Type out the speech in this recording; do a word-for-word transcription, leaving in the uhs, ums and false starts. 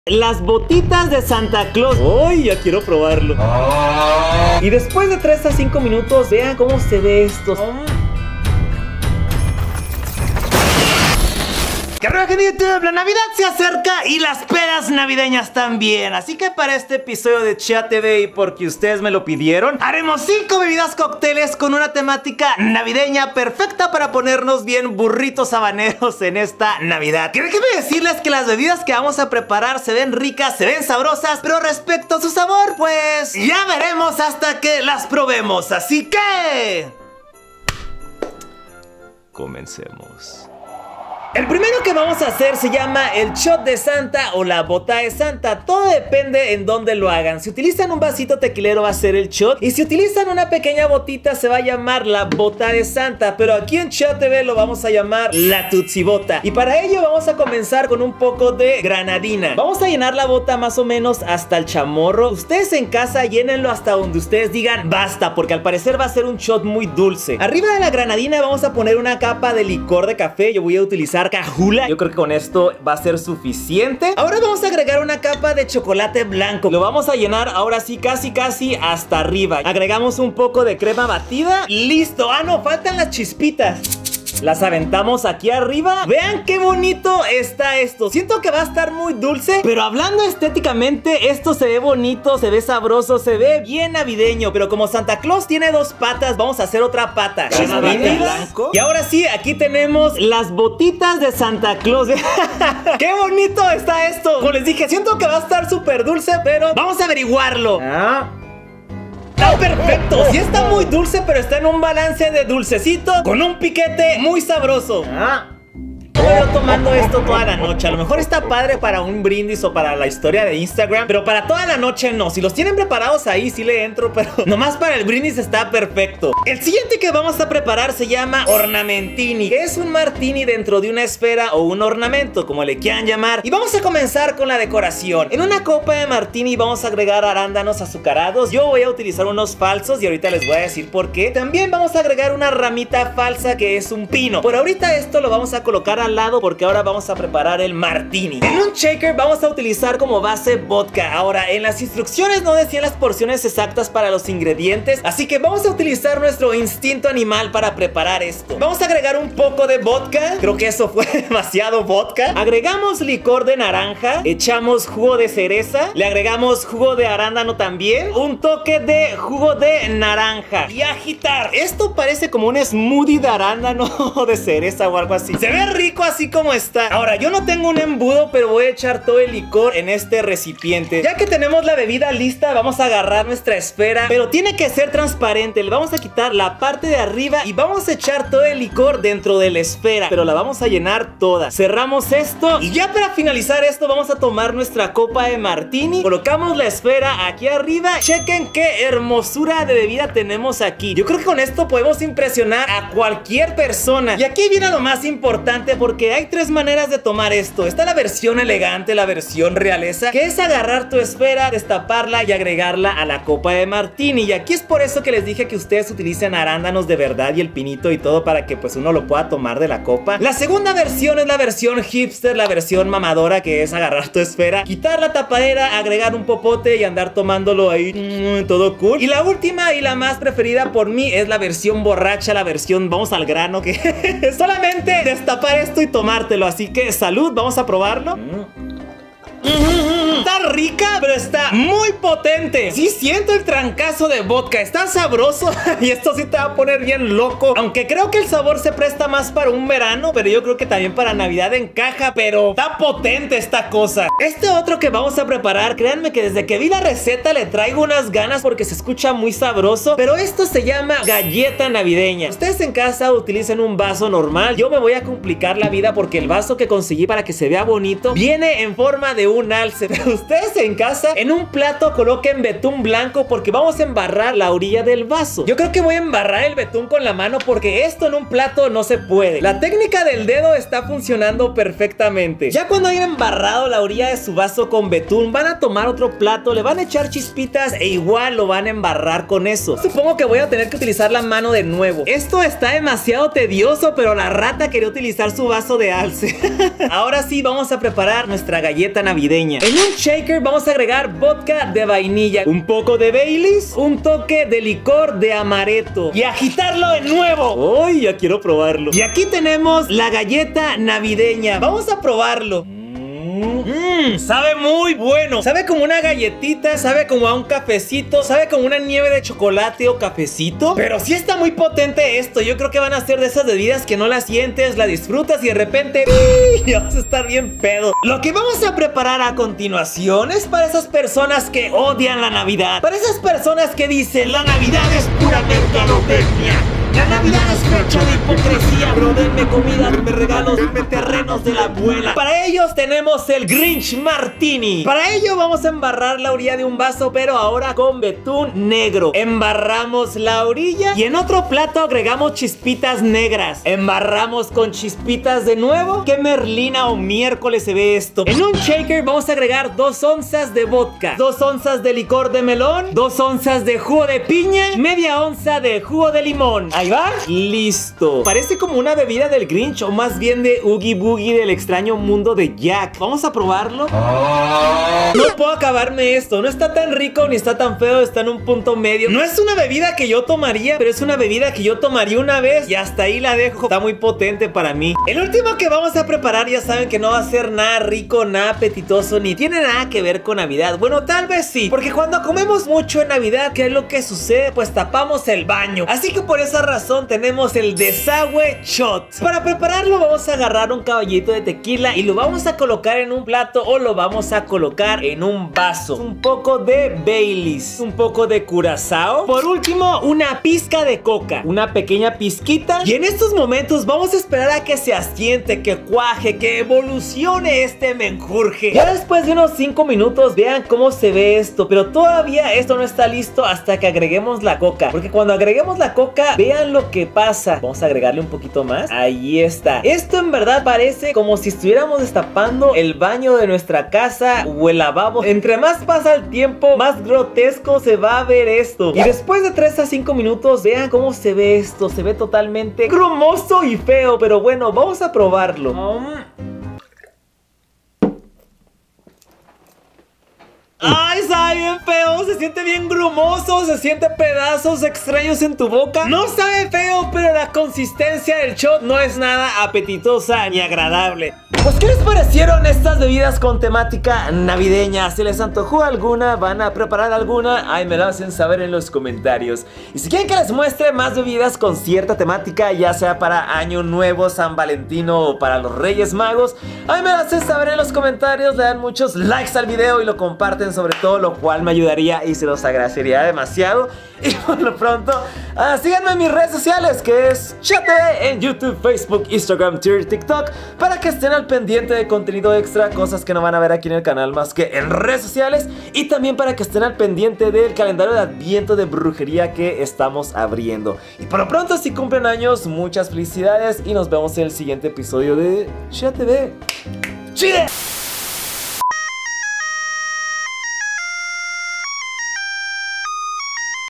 Las botitas de Santa Claus. ¡Ay! Ya quiero probarlo. Y después de tres a cinco minutos, vean cómo se ve esto. ¿Qué rollo, gente de YouTube? La Navidad se acerca y las pedas navideñas también. Así que para este episodio de Chat T V, y porque ustedes me lo pidieron, haremos cinco bebidas cócteles con una temática navideña perfecta para ponernos bien burritos habaneros en esta Navidad. Que déjenme decirles que las bebidas que vamos a preparar se ven ricas, se ven sabrosas, pero respecto a su sabor, pues ya veremos hasta que las probemos. Así que... comencemos. El primero que vamos a hacer se llama el shot de Santa o la bota de Santa. Todo depende en dónde lo hagan. Si utilizan un vasito tequilero va a ser el shot, y si utilizan una pequeña botita se va a llamar la bota de Santa. Pero aquí en Chat T V lo vamos a llamar la Tutsi Bota. Y para ello vamos a comenzar con un poco de granadina. Vamos a llenar la bota más o menos hasta el chamorro. Ustedes en casa llénenlo hasta donde ustedes digan basta, porque al parecer va a ser un shot muy dulce. Arriba de la granadina vamos a poner una capa de licor de café. Yo voy a utilizar Cajula. Yo creo que con esto va a ser suficiente. Ahora vamos a agregar una capa de chocolate blanco. Lo vamos a llenar ahora sí casi casi hasta arriba. Agregamos un poco de crema batida. ¡Listo! Ah, no, faltan las chispitas. Las aventamos aquí arriba. Vean qué bonito está esto. Siento que va a estar muy dulce, pero hablando estéticamente, esto se ve bonito, se ve sabroso, se ve bien navideño. Pero como Santa Claus tiene dos patas, vamos a hacer otra pata. Blanco. Y ahora sí, aquí tenemos las botitas de Santa Claus. ¡Qué bonito está esto! Como les dije, siento que va a estar súper dulce, pero vamos a averiguarlo. Ah. Está perfecto, sí está muy dulce, pero está en un balance de dulcecito con un piquete muy sabroso. Ah. Voy a ir tomando esto toda la noche. A lo mejor está padre para un brindis o para la historia de Instagram, pero para toda la noche no. Si los tienen preparados ahí sí le entro, pero nomás para el brindis está perfecto. El siguiente que vamos a preparar se llama ornamentini, que es un martini dentro de una esfera o un ornamento, como le quieran llamar. Y vamos a comenzar con la decoración. En una copa de martini vamos a agregar arándanos azucarados. Yo voy a utilizar unos falsos y ahorita les voy a decir por qué. También vamos a agregar una ramita falsa que es un pino. Por ahorita esto lo vamos a colocar al lado porque ahora vamos a preparar el martini. En un shaker vamos a utilizar como base vodka. Ahora, en las instrucciones no decían las porciones exactas para los ingredientes, así que vamos a utilizar nuestro instinto animal para preparar esto. Vamos a agregar un poco de vodka. Creo que eso fue demasiado vodka. Agregamos licor de naranja, echamos jugo de cereza, le agregamos jugo de arándano también, un toque de jugo de naranja y agitar. Esto parece como un smoothie de arándano o de cereza o algo así. Se ve rico así como está. Ahora, yo no tengo un embudo, pero voy a echar todo el licor en este recipiente. Ya que tenemos la bebida lista, vamos a agarrar nuestra esfera, pero tiene que ser transparente. Le vamos a quitar la parte de arriba y vamos a echar todo el licor dentro de la esfera, pero la vamos a llenar toda. Cerramos esto y ya para finalizar esto vamos a tomar nuestra copa de martini. Colocamos la esfera aquí arriba. Chequen qué hermosura de bebida tenemos aquí. Yo creo que con esto podemos impresionar a cualquier persona. Y aquí viene lo más importante, porque hay tres maneras de tomar esto. Está la versión elegante, la versión realeza, que es agarrar tu esfera, destaparla y agregarla a la copa de martini. Y aquí es por eso que les dije que ustedes utilicen arándanos de verdad y el pinito y todo, para que pues uno lo pueda tomar de la copa. La segunda versión es la versión hipster, la versión mamadora, que es agarrar tu esfera, quitar la tapadera, agregar un popote y andar tomándolo ahí, mmm, todo cool. Y la última y la más preferida por mí es la versión borracha, la versión vamos al grano, que es solamente destapar esto y tomártelo. Así que salud, vamos a probarlo. Mm. Está rica, pero está muy potente. Sí siento el trancazo de vodka, está sabroso. Y esto sí te va a poner bien loco. Aunque creo que el sabor se presta más para un verano, pero yo creo que también para Navidad encaja. Pero está potente esta cosa. Este otro que vamos a preparar, créanme que desde que vi la receta le traigo unas ganas, porque se escucha muy sabroso. Pero esto se llama galleta navideña. Ustedes en casa utilicen un vaso normal. Yo me voy a complicar la vida porque el vaso que conseguí para que se vea bonito viene en forma de un alce. Pero ustedes ustedes en casa, en un plato coloquen betún blanco porque vamos a embarrar la orilla del vaso. Yo creo que voy a embarrar el betún con la mano porque esto en un plato no se puede. La técnica del dedo está funcionando perfectamente. Ya cuando hayan embarrado la orilla de su vaso con betún, van a tomar otro plato, le van a echar chispitas e igual lo van a embarrar con eso. Supongo que voy a tener que utilizar la mano de nuevo. Esto está demasiado tedioso, pero la rata quería utilizar su vaso de alce. Ahora sí, vamos a preparar nuestra galleta navideña. En un shaker vamos a agregar vodka de vainilla, un poco de Baileys, un toque de licor de amaretto y agitarlo de nuevo. ¡Ay, ya quiero probarlo! Y aquí tenemos la galleta navideña. Vamos a probarlo. Mmm, sabe muy bueno. Sabe como una galletita, sabe como a un cafecito, sabe como una nieve de chocolate o cafecito. Pero sí está muy potente esto. Yo creo que van a ser de esas bebidas que no las sientes, la disfrutas y de repente ¡uy! Vas a estar bien pedo. Lo que vamos a preparar a continuación es para esas personas que odian la Navidad. Para esas personas que dicen: la Navidad es pura mercadotecnia. La Navidad es fecha de hipocresía, bro. Denme comida, denme regalos, denme terrenos de la abuela. Para ellos tenemos el Grinch Martini. Para ello vamos a embarrar la orilla de un vaso, pero ahora con betún negro. Embarramos la orilla y en otro plato agregamos chispitas negras. Embarramos con chispitas de nuevo. ¿Qué merlina o miércoles se ve esto? En un shaker vamos a agregar dos onzas de vodka, dos onzas de licor de melón, dos onzas de jugo de piña, media onza de jugo de limón. Ahí va, listo. Parece como una bebida del Grinch o más bien de Oogie Boogie del extraño mundo de Jack. Vamos a probarlo. No puedo acabarme esto. No está tan rico ni está tan feo. Está en un punto medio. No es una bebida que yo tomaría, pero es una bebida que yo tomaría una vez y hasta ahí la dejo. Está muy potente para mí. El último que vamos a preparar ya saben que no va a ser nada rico, nada apetitoso, ni tiene nada que ver con Navidad. Bueno, tal vez sí, porque cuando comemos mucho en Navidad, ¿qué es lo que sucede? Pues tapamos el baño. Así que por esa razón razón tenemos el desagüe shot. Para prepararlo vamos a agarrar un caballito de tequila y lo vamos a colocar en un plato o lo vamos a colocar en un vaso. Un poco de Baileys, un poco de curazao, por último una pizca de coca, una pequeña pizquita. Y en estos momentos vamos a esperar a que se asiente, que cuaje, que evolucione este menjurje. Ya después de unos cinco minutos vean cómo se ve esto, pero todavía esto no está listo hasta que agreguemos la coca, porque cuando agreguemos la coca vean lo que pasa. Vamos a agregarle un poquito más. Ahí está. Esto en verdad parece como si estuviéramos destapando el baño de nuestra casa o el lavabo. Entre más pasa el tiempo, más grotesco se va a ver esto. Y después de tres a cinco minutos, vean cómo se ve esto. Se ve totalmente grumoso y feo, pero bueno, vamos a probarlo. um. Ay, sabe bien feo, se siente bien grumoso, se siente pedazos extraños en tu boca. No sabe feo, pero la consistencia del shot no es nada apetitosa ni agradable. Pues, ¿qué les parecieron estas bebidas con temática navideña? Si les antojó alguna, van a preparar alguna, ahí me lo hacen saber en los comentarios. Y si quieren que les muestre más bebidas con cierta temática, ya sea para Año Nuevo, San Valentino o para los Reyes Magos, ahí me lo hacen saber en los comentarios, le dan muchos likes al video y lo comparten sobre todo, lo cual me ayudaría y se los agradecería demasiado. Y por lo pronto, uh, síganme en mis redes sociales, que es Chate en YouTube, Facebook, Instagram, Twitter, TikTok, para que estén al pendiente de contenido extra, cosas que no van a ver aquí en el canal más que en redes sociales, y también para que estén al pendiente del calendario de Adviento de brujería que estamos abriendo. Y por lo pronto, si cumplen años, muchas felicidades y nos vemos en el siguiente episodio de Chate. ¡Chile!